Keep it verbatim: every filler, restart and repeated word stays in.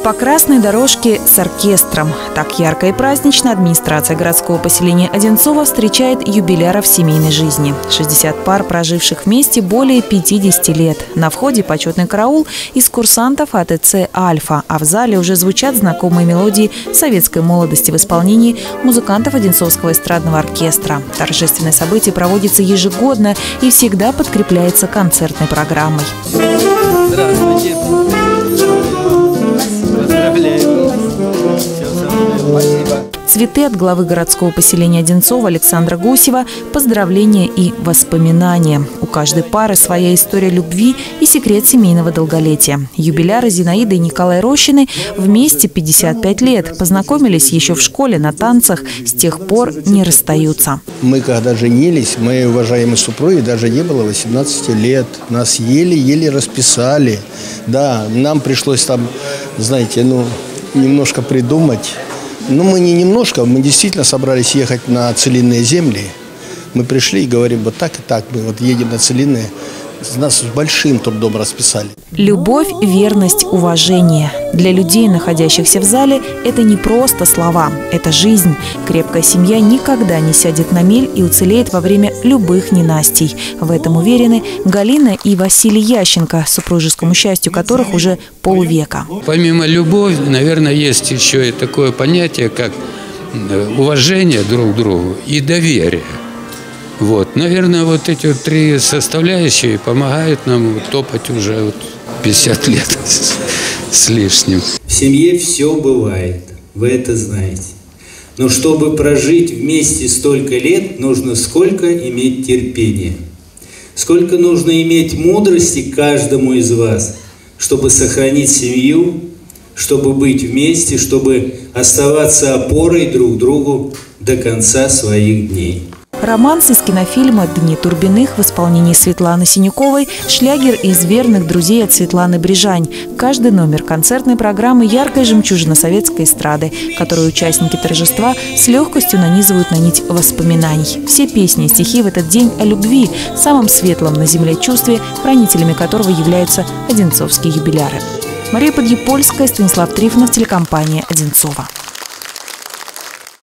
По красной дорожке с оркестром. Так ярко и празднично администрация городского поселения Одинцово встречает юбиляров семейной жизни. шестьдесят пар, проживших вместе более пятидесяти лет. На входе почетный караул из курсантов А Т Ц «Альфа», а в зале уже звучат знакомые мелодии советской молодости в исполнении музыкантов Одинцовского эстрадного оркестра. Торжественное событие проводится ежегодно и всегда подкрепляется концертной программой. Здравствуйте. Поздравляю. Спасибо. Цветы от главы городского поселения Одинцово Александра Гусева, поздравления и воспоминания. У каждой пары своя история любви и секрет семейного долголетия. Юбиляры Зинаида и Николай Рощины вместе пятьдесят пять лет. Познакомились еще в школе на танцах. С тех пор не расстаются. Мы когда женились, моей уважаемой супруге даже не было восемнадцати лет. Нас еле-еле расписали. Да, нам пришлось там, знаете, ну, немножко придумать. Ну, мы не немножко, мы действительно собрались ехать на целинные земли. Мы пришли и говорим, вот так и так, мы вот едем на целинные. Нас с большим трудом расписали. Любовь, верность, уважение. Для людей, находящихся в зале, это не просто слова, это жизнь. Крепкая семья никогда не сядет на мель и уцелеет во время любых ненастий. В этом уверены Галина и Василий Ященко, супружескому счастью которых уже полвека. Помимо любви, наверное, есть еще и такое понятие, как уважение друг к другу и доверие. Вот, наверное, вот эти вот три составляющие помогают нам топать уже вот пятьдесят лет с лишним. В семье все бывает, вы это знаете. Но чтобы прожить вместе столько лет, нужно сколько иметь терпения. Сколько нужно иметь мудрости каждому из вас, чтобы сохранить семью, чтобы быть вместе, чтобы оставаться опорой друг другу до конца своих дней. Романс из кинофильма «Дни Турбиных» в исполнении Светланы Синюковой, шлягер из верных друзей от Светланы Брижань. Каждый номер концертной программы – яркая жемчужина советской эстрады, которую участники торжества с легкостью нанизывают на нить воспоминаний. Все песни и стихи в этот день о любви, самом светлом на земле чувстве, хранителями которого являются одинцовские юбиляры. Мария Подъепольская, Станислав Трифонов, телекомпания «Одинцово».